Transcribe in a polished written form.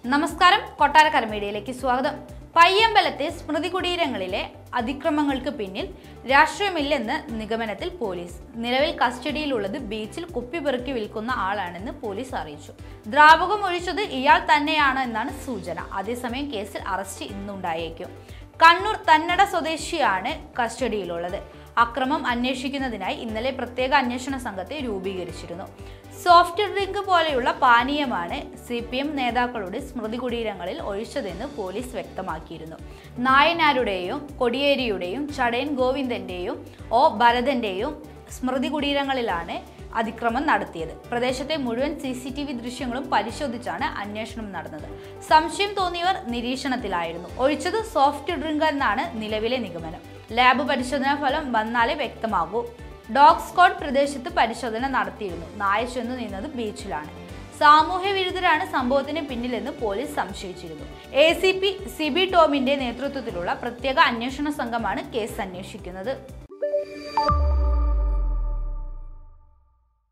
നമസ്കാരം, കൊട്ടാരക്കര മീഡിയയിലേക്ക് സ്വാഗതം. പയ്യമ്പലത്തെ സ്മൃതി കുടീരങ്ങളിലെ അതിക്രമങ്ങൾക്ക് പിന്നിൽ രാഷ്ട്രീയമില്ലെന്ന് നിഗമനത്തിൽ പോലീസ്. നിലവിൽ കസ്റ്റഡിയിലുള്ളത് ബീച്ചിൽ കുപ്പിപ്പെറുക്കി വിൽക്കുന്ന ആളാണെന്ന് പോലീസ് അറിയിച്ചു. ദ്രാവകം ഒഴിച്ചത് ഇയാൾ തന്നെയാണ് എന്നാണ് സൂചന. അതേസമയം കേസിൽ അറസ്റ്റ് ഇന്നുണ്ടായേക്കും. കണ്ണൂർ തന്നട സ്വദേശിയാണ് കസ്റ്റഡിയിലുള്ളത്. അക്രമം അന്വേഷിക്കുന്നതിനായി ഇന്നലെ പ്രത്യേക അന്വേഷണ സംഘത്തെ രൂപീകരിച്ചിരുന്നു. സോഫ്റ്റ് ഡ്രിങ്ക് പോലെയുള്ള പാനീയമാണ് CPM നേതാക്കളുടെ സ്മൃതി കുടീരങ്ങളിൽ ഒഴിച്ചതെന്ന് പോലീസ് വ്യക്തമാക്കിയിരുന്നു. നായനാരുടെയും കൊടിയേരിയുടെയും ചടയൻ ഗോവിന്ദന്റെയും ഭരതന്റെയും സ്മൃതി കുടീരങ്ങളിലാണ് അതിക്രമം നടത്തിയത്. പ്രദേശത്തെ മുഴുവൻ CCTV ദൃശ്യങ്ങളും പരിശോധിച്ചാണ് അന്വേഷണം നടന്നത്. സംശയം തോന്നിയവർ നിരീക്ഷണത്തിലായിരുന്നു. ഒഴിച്ചത് സോഫ്റ്റ് ഡ്രിങ്ക് എന്നാണ് നിലവിലെ നിഗമനം. ലാബ് പരിശോധനാ ഫലം വന്നാലേ വ്യക്തമാകൂ. ഡോഗ് സ്ക്വാഡ് പ്രദേശത്ത് പരിശോധന നടത്തിയിരുന്നു. നായ ചെന്നു നിന്നത് ബീച്ചിലാണ്. സാമൂഹ്യ വിരുദ്ധരാണ് സംഭവത്തിന് പിന്നിലെന്ന് പോലീസ് സംശയിച്ചിരുന്നു. ACP CB ടോമിന്റെ നേതൃത്വത്തിലുള്ള പ്രത്യേക അന്വേഷണ സംഘമാണ് കേസ് അന്വേഷിക്കുന്നത്.